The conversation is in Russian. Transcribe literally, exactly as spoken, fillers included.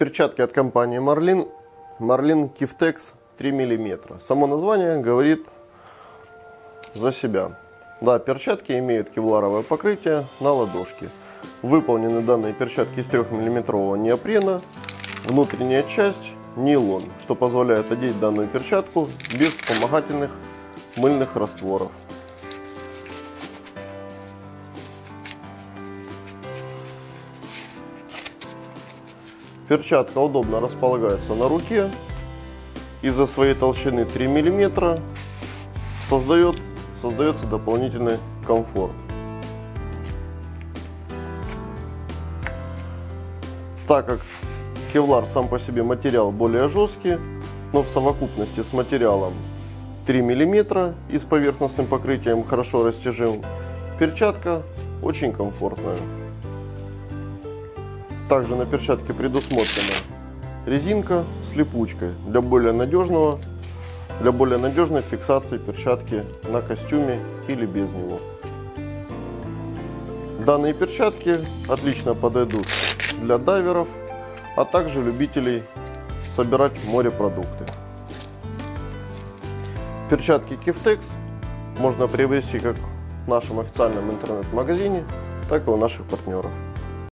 Перчатки от компании Marlin. Marlin Kiftex три миллиметра. Само название говорит за себя. Да, перчатки имеют кевларовое покрытие на ладошке. Выполнены данные перчатки из трёхмиллиметрового неопрена. Внутренняя часть нейлон, что позволяет одеть данную перчатку без вспомогательных мыльных растворов. Перчатка удобно располагается на руке. Из-за своей толщины три миллиметра создает, создается дополнительный комфорт. Так как кевлар сам по себе материал более жесткий, но в совокупности с материалом три миллиметра и с поверхностным покрытием хорошо растяжим, перчатка очень комфортная. Также на перчатке предусмотрена резинка с липучкой для более надежного, для более надежной фиксации перчатки на костюме или без него. Данные перчатки отлично подойдут для дайверов, а также любителей собирать морепродукты. Перчатки Kiftex можно приобрести как в нашем официальном интернет-магазине, так и у наших партнеров.